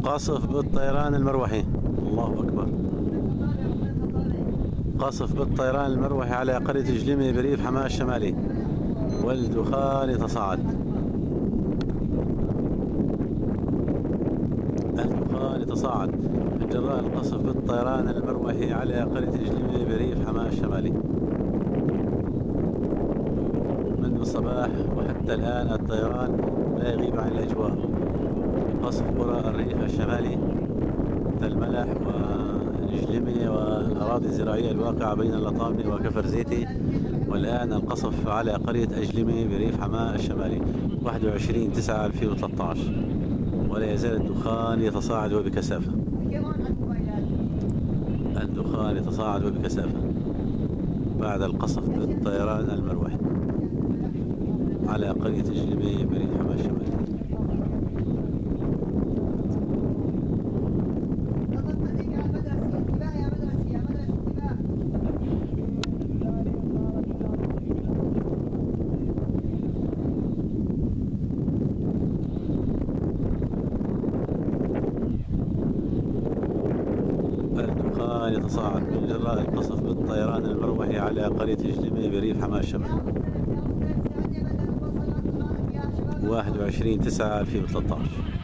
قصف بالطيران المروحي. الله أكبر. قصف بالطيران المروحي على قرية جليمي بريف حماة الشمالي، والدخان يتصاعد. الدخان يتصاعد من جراء القصف بالطيران المروحي على قرية جليمي بريف حماة الشمالي. منذ الصباح وحتى الآن الطيران لا يغيب عن الأجواء. قصف قرى الريف الشمالي الملح وجليمي والأراضي الزراعية الواقعة بين اللطامنة وكفر زيتي. والآن القصف على قرية أجليمي بريف حماة الشمالي 21/9/2013، ولا يزال الدخان يتصاعد وبكثافة. الدخان يتصاعد وبكثافة بعد القصف بالطيران المروحي على قرية جليمي بريف حماة الشمالي. الدخان يتصاعد من جراء القصف بالطيران المروحي على قرية جليمي بريف حماة الشمالي 21/9/2013.